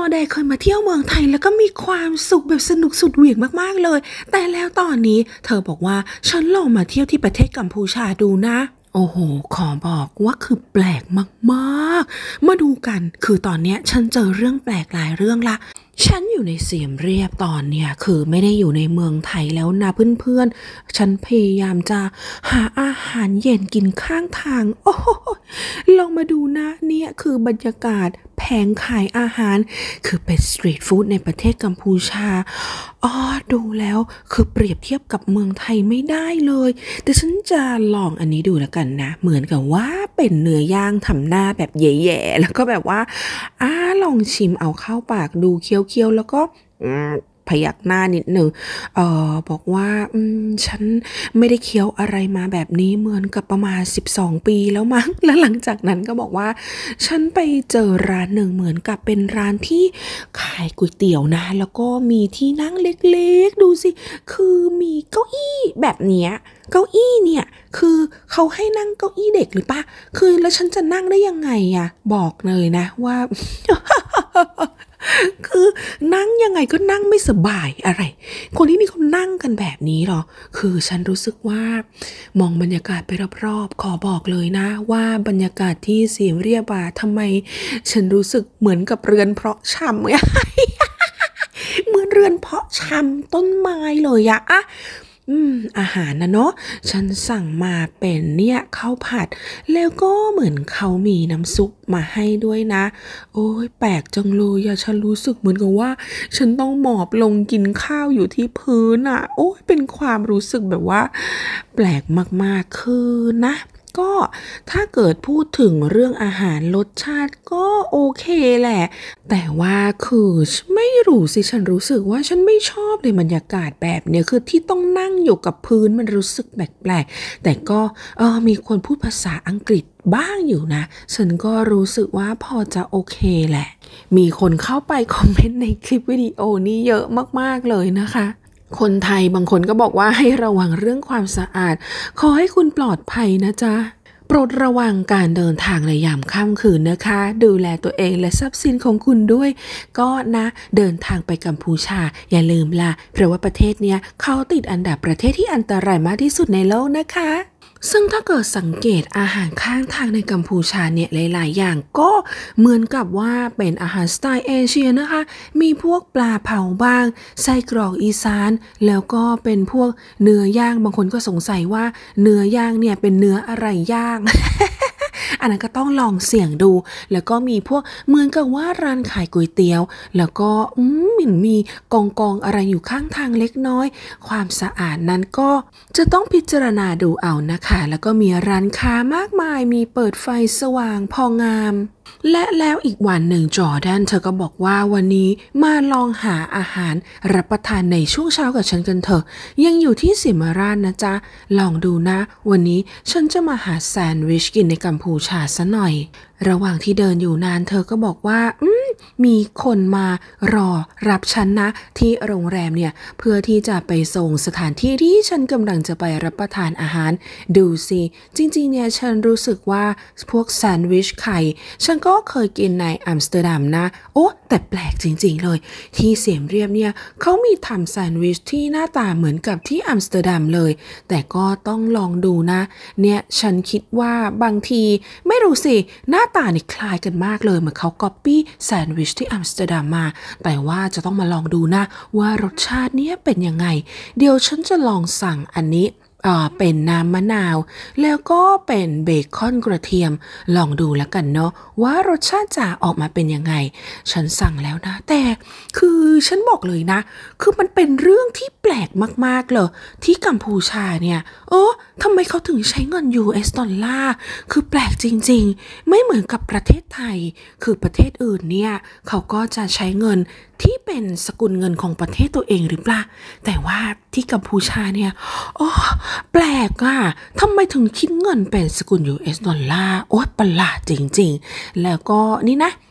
แดเคยมาเที่ยวเมืองไทยแล้วก็มีความสุขแบบสนุกสุดเหวี่ยงมากๆเลยแต่แล้วตอนนี้เธอบอกว่าฉันลองมาเที่ยวที่ประเทศกัมพูชาดูนะโอ้โหขอบอกว่าคือแปลกมากๆมาดูกันคือตอนเนี้ยฉันเจอเรื่องแปลกหลายเรื่องละฉันอยู่ในเสียมเรียบตอนเนี่ยคือไม่ได้อยู่ในเมืองไทยแล้วนะเพื่อนๆฉันพยายามจะหาอาหารเย็นกินข้างทางโอ้ลองมาดูนะเนี่ยคือบรรยากาศแผงขายอาหารคือเป็นสตรีทฟู้ดในประเทศกัมพูชาดูแล้วคือเปรียบเทียบกับเมืองไทยไม่ได้เลยแต่ฉันจะลองอันนี้ดูแล้วกันนะเหมือนกับว่าเป็นเนื้อย่างทำหน้าแบบแย่ๆแล้วก็แบบว่าลองชิมเอาเข้าปากดูเคี้ยวๆแล้วก็พยักหน้านิดหนึ่งบอกว่าฉันไม่ได้เคี้ยวอะไรมาแบบนี้เหมือนกับประมาณ12 ปีแล้วมั้งแล้วหลังจากนั้นก็บอกว่าฉันไปเจอร้านหนึ่งเหมือนกับเป็นร้านที่ขายก๋วยเตี๋ยวนะแล้วก็มีที่นั่งเล็กๆดูสิคือมีเก้าอี้แบบเนี้ยเก้าอี้เนี่ยคือเขาให้นั่งเก้าอี้เด็กหรือปะคือแล้วฉันจะนั่งได้ยังไงอะบอกเลยนะว่า คือนั่งยังไงก็นั่งไม่สบายอะไรคนที่นี่เขานั่งกันแบบนี้หรอคือฉันรู้สึกว่ามองบรรยากาศไปรอบๆขอบอกเลยนะว่าบรรยากาศที่เสียมเรียบทำไมฉันรู้สึกเหมือนกับเรือนเพาะชำ เหมือนเรือนเพาะชำต้นไม้เลยอะอาหารนะเนาะฉันสั่งมาเป็นเนี่ยข้าวผัดแล้วก็เหมือนเขามีน้ำซุปมาให้ด้วยนะโอ้ยแปลกจังเลยอะฉันรู้สึกเหมือนกับว่าฉันต้องหมอบลงกินข้าวอยู่ที่พื้นอะโอ้ยเป็นความรู้สึกแบบว่าแปลกมากๆคือนะก็ถ้าเกิดพูดถึงเรื่องอาหารรสชาติก็โอเคแหละแต่ว่าคือไม่รู้สิฉันรู้สึกว่าฉันไม่ชอบในบรรยากาศแบบเนี้ยคือที่ต้องนั่งอยู่กับพื้นมันรู้สึกแปลกๆแต่ก็มีคนพูดภาษาอังกฤษบ้างอยู่นะฉันก็รู้สึกว่าพอจะโอเคแหละมีคนเข้าไปคอมเมนต์ในคลิปวิดีโอนี้เยอะมากๆเลยนะคะคนไทยบางคนก็บอกว่าให้ระวังเรื่องความสะอาดขอให้คุณปลอดภัยนะจ๊ะโปรดระวังการเดินทางในยามค่ำคืนนะคะดูแลตัวเองและทรัพย์สินของคุณด้วยก็นะเดินทางไปกัมพูชาอย่าลืมล่ะเพราะว่าประเทศเนี้ยเขาติดอันดับประเทศที่อันตรายมากที่สุดในโลกนะคะซึ่งถ้าเกิดสังเกตอาหารข้างทางในกัมพูชาเนี่ยหลายๆอย่างก็เหมือนกับว่าเป็นอาหารสไตล์เอเชียนะคะมีพวกปลาเผาบ้างไส้กรอกอีสานแล้วก็เป็นพวกเนื้อย่างบางคนก็สงสัยว่าเนื้อย่างเนี่ยเป็นเนื้ออะไรย่าง อันนั้นก็ต้องลองเสี่ยงดูแล้วก็มีพวกเหมือนกับว่าร้านขายก๋วยเตี๋ยวแล้วก็มีกองอะไรอยู่ข้างทางเล็กน้อยความสะอาดนั้นก็จะต้องพิจารณาดูเอานะคะแล้วก็มีร้านค้ามากมายมีเปิดไฟสว่างพองามและแล้วอีกวันหนึ่งจอร์แดนเธอก็บอกว่าวันนี้มาลองหาอาหารรับประทานในช่วงเช้ากับฉันกันเถอะยังอยู่ที่สิมาราชนะจ๊ะลองดูนะวันนี้ฉันจะมาหาแซนด์วิชกินในกัมพูชาซะหน่อยระหว่างที่เดินอยู่นานเธอก็บอกว่ามีคนมารอรับฉันนะที่โรงแรมเนี่ยเพื่อที่จะไปส่งสถานที่ที่ฉันกำลังจะไปรับประทานอาหารดูสิจริงๆเนี่ยฉันรู้สึกว่าพวกแซนด์วิชไข่ฉันก็เคยกินในอัมสเตอร์ดัมนะโอ้แต่แปลกจริงๆเลยที่เสียมเรียบเนี่ยเขามีทำแซนด์วิชที่หน้าตาเหมือนกับที่อัมสเตอร์ดัมเลยแต่ก็ต้องลองดูนะเนี่ยฉันคิดว่าบางทีไม่รู้สิหน้าตานี่คล้ายกันมากเลยเหมือนเขาก๊อปปี้แซนด์วิชที่อัมสเตอร์ดัมมาแต่ว่าจะต้องมาลองดูนะว่ารสชาติเนี้ยเป็นยังไงเดี๋ยวฉันจะลองสั่งอันนี้เป็นน้ำมะนาวแล้วก็เป็นเบคอนกระเทียมลองดูแล้วกันเนาะว่ารสชาติจะออกมาเป็นยังไงฉันสั่งแล้วนะแต่คือฉันบอกเลยนะคือมันเป็นเรื่องที่แปลกมากๆเลยที่กัมพูชาเนี่ยทำไมเขาถึงใช้เงิน US ดอลลาร์คือแปลกจริงๆไม่เหมือนกับประเทศไทยคือประเทศอื่นเนี่ยเขาก็จะใช้เงินที่เป็นสกุลเงินของประเทศตัวเองหรือเปล่าแต่ว่าที่กัมพูชาเนี่ยแปลกอะทำไมถึงคิดเงินเป็นสกุล US ดอลลาร์โอ๊ยประหลาดจริงๆแล้วก็นี่นะ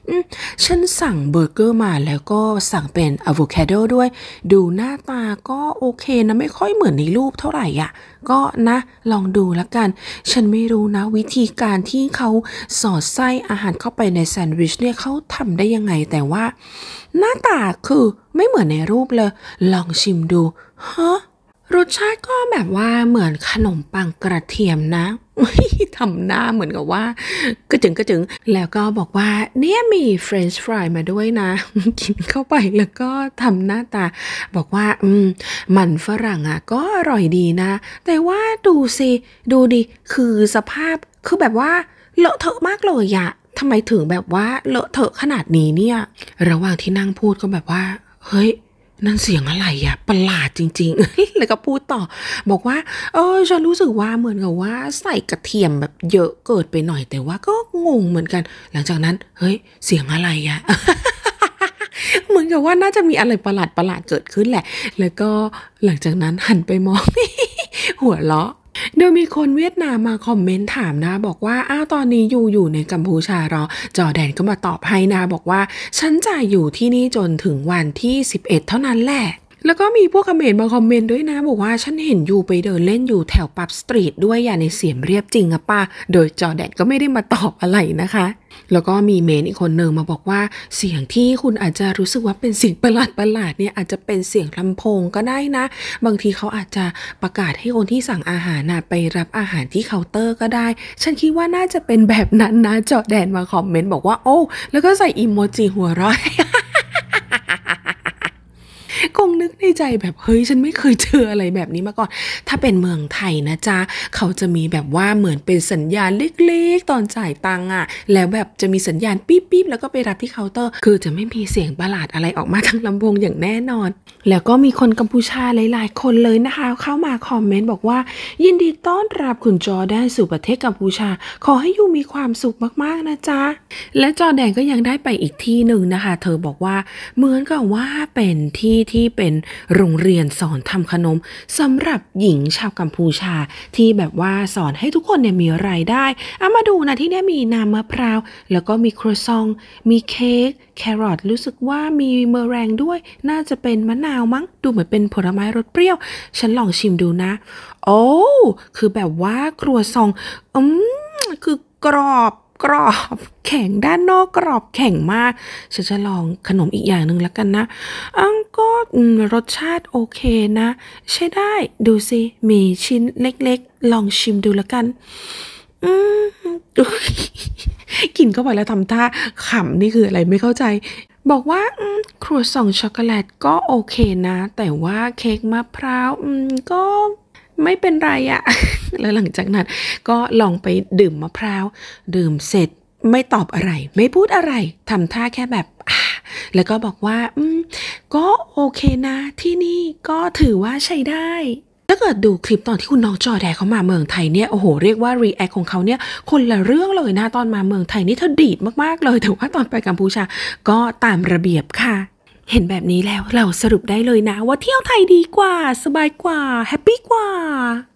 ฉันสั่งเบอร์เกอร์มาแล้วก็สั่งเป็นอะโวคาโดด้วยดูหน้าตาก็โอเคนะไม่ค่อยเหมือนในรูปเท่าไหร่อ่ะก็นะลองดูแล้วกันฉันไม่รู้นะวิธีการที่เขาสอดไส้อาหารเข้าไปในแซนด์วิชเนี่ยเขาทำได้ยังไงแต่ว่าหน้าตาคือไม่เหมือนในรูปเลยลองชิมดูฮะรสชาติก็แบบว่าเหมือนขนมปังกระเทียมนะทำหน้าเหมือนกับว่ากระจึงแล้วก็บอกว่าเนี่ยมีเฟรนช์ฟรายมาด้วยนะกินเข้าไปแล้วก็ทำหน้าตาบอกว่ามันฝรั่งอ่ะก็อร่อยดีนะแต่ว่าดูสิดูดิคือสภาพคือแบบว่าเลอะเทอะมากเลยอะทำไมถึงแบบว่าเลอะเทอะขนาดนี้เนี่ยระหว่างที่นั่งพูดก็แบบว่าเฮ้ยนั่นเสียงอะไรอะประหลาดจริงๆ แล้วก็พูดต่อบอกว่าฉันรู้สึกว่าเหมือนกับว่าใส่กระเทียมแบบเยอะเกินไปหน่อยแต่ว่าก็งงเหมือนกันหลังจากนั้นเฮ้ยเสียงอะไรอะ เหมือนกับว่าน่าจะมีอะไรประหลาดเกิดขึ้นแหละแล้วก็หลังจากนั้นหันไปมอง หัวเราะโดยมีคนเวียดนามมาคอมเมนต์ถามนะบอกว่าตอนนี้อยู่ในกัมพูชาเหรอจอร์แดนก็มาตอบให้นะบอกว่าฉันจะอยู่ที่นี่จนถึงวันที่11เท่านั้นแหละแล้วก็มีพวกเขมรมาคอมเมนต์ด้วยนะบอกว่าฉันเห็นอยู่ไปเดินเล่นอยู่แถวปับสตรีทด้วยอย่าในเสียมเรียบจริงอะป้าโดยจอร์แดนก็ไม่ได้มาตอบอะไรนะคะแล้วก็มีเมนอีกคนหนึ่งมาบอกว่าเสียงที่คุณอาจจะรู้สึกว่าเป็นเสียงประหลาดเนี่ยอาจจะเป็นเสียงลำโพงก็ได้นะบางทีเขาอาจจะประกาศให้คนที่สั่งอาหารไปรับอาหารที่เคาน์เตอร์ก็ได้ฉันคิดว่าน่าจะเป็นแบบนั้นนะจอร์แดนมาคอมเมนต์บอกว่าโอ้แล้วก็ใส่อีโมจิหัวเราะ คงนึกในใจแบบเฮ้ยฉันไม่เคยเจออะไรแบบนี้มาก่อนถ้าเป็นเมืองไทยนะจ๊ะเขาจะมีแบบว่าเหมือนเป็นสัญญาณเล็กๆตอนจ่ายตังค์แล้วแบบจะมีสัญญาณปิ๊บๆแล้วก็ไปรับที่เคาน์เตอร์คือจะไม่มีเสียงประหลาดอะไรออกมาทางลำโพงอย่างแน่นอนแล้วก็มีคนกัมพูชาหลายๆคนเลยนะคะเข้ามาคอมเมนต์บอกว่ายินดีต้อนรับคุณจอร์แดนสู่ประเทศกัมพูชาขอให้อยู่มีความสุขมากๆนะจ๊ะและจอร์แดนก็ยังได้ไปอีกที่หนึ่งนะคะเธอบอกว่าเหมือนกับว่าเป็นที่เป็นโรงเรียนสอนทำขนมสำหรับหญิงชาวกัมพูชาที่แบบว่าสอนให้ทุกคนเนี่ยมีรายได้มาดูนะที่นี่มีน้ำมะพร้าวแล้วก็มีครัวซองมีเค้กแครอทรู้สึกว่ามีเมอแรงด้วยน่าจะเป็นมะนาวมั้งดูเหมือนเป็นผลไม้รสเปรี้ยวฉันลองชิมดูนะโอ้คือแบบว่าครัวซองคือกรอบแข็งด้านนอกกรอบแข็งมากฉันจะลองขนมอีกอย่างหนึ่งแล้วกันนะก็รสชาติโอเคนะใช่ได้ดูสิมีชิ้นเล็กๆลองชิมดูแล้วกันกินเข้าไปแล้วทำท่าขำนี่คืออะไรไม่เข้าใจบอกว่าครัวซองช็อกโกแลตก็โอเคนะแต่ว่าเค้กมะพร้าวก็ไม่เป็นไรอะแล้วหลังจากนั้นก็ลองไปดื่มมะพร้าวดื่มเสร็จไม่ตอบอะไรไม่พูดอะไรทำท่าแค่แบบแล้วก็บอกว่าก็โอเคนะที่นี่ก็ถือว่าใช้ได้ถ้าเกิดดูคลิปตอนที่คุณน้องจอแดเขามาเมืองไทยเนี่ยโอ้โหเรียกว่ารีแอคของเขาเนี่ยคนละเรื่องเลยนะตอนมาเมืองไทยนี่เธอดีดมากๆเลยแต่ว่าตอนไปกัมพูชาก็ตามระเบียบค่ะเห็นแบบนี้แล้วเราสรุปได้เลยนะว่าเที่ยวไทยดีกว่าสบายกว่าแฮปปี้กว่า